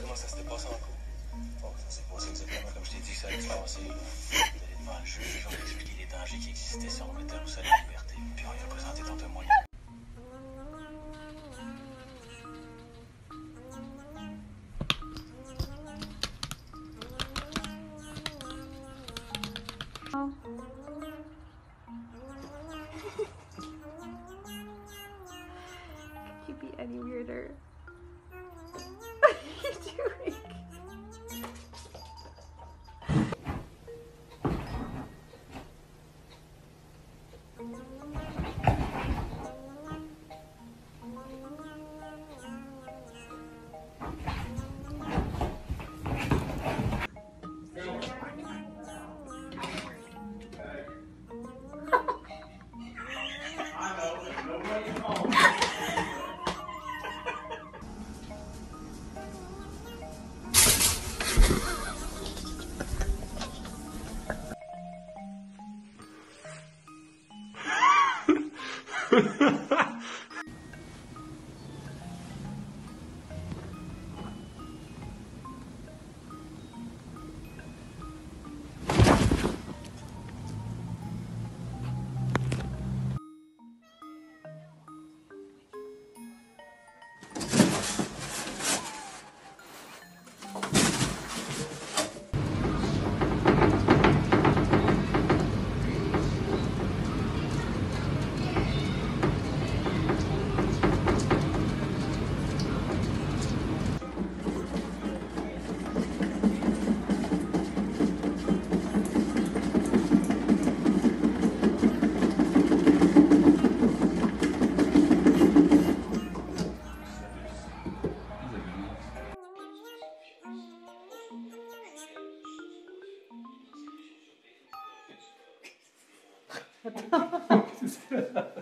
comment ça s'était passé en cours? Bon, ça s'est passé exactement comme je t'ai dit que ça allait se passer. D'aller devant le juge, les gens expliqué les dangers qui existaient si on mettait Roussel en liberté. Puis on lui a présenté ton témoignage. Could you be any weirder? What are you doing? Attends.